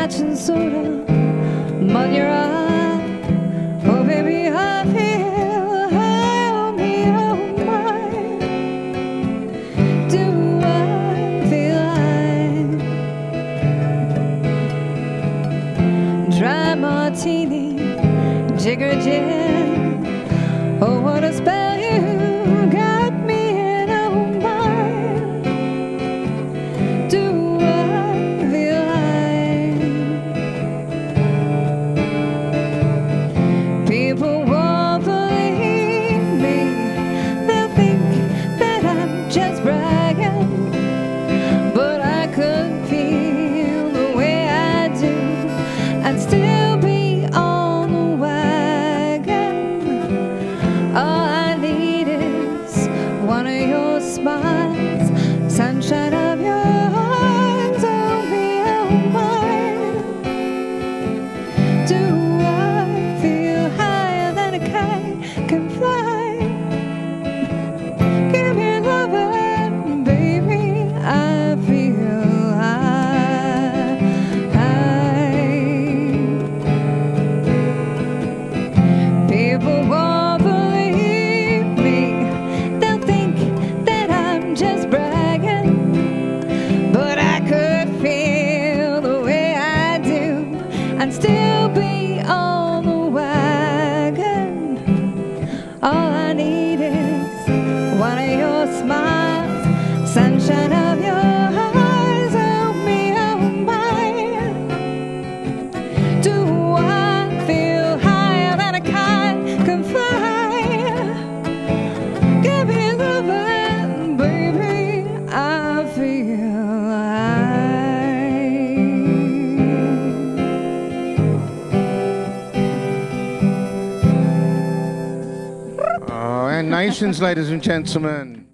Scotch and Soda, but you're right. Oh baby, I feel high on me, oh my. Do I feel high? Dry martini, jigger gin. Oh, what a spell you got me in, oh my. Do I feel high? People won't believe me. They'll think that I'm just bragging, but I could feel the way I do, I'd still be on the wagon. All I need is one of your smiles, sunshine of your arms, oh me, oh mine. Do I feel higher than a kite can fly? Give me loving, baby, I feel high, high. People won't believe me. They'll think that I'm just bragging, but I could feel the way I do, I'd still be on the wagon. All I need is one of your smiles, sunshine of your eyes, oh me, oh mine. Do I feel higher than a kite can fly? Give me loving, baby, I feel high. Oh, and nations, ladies and gentlemen.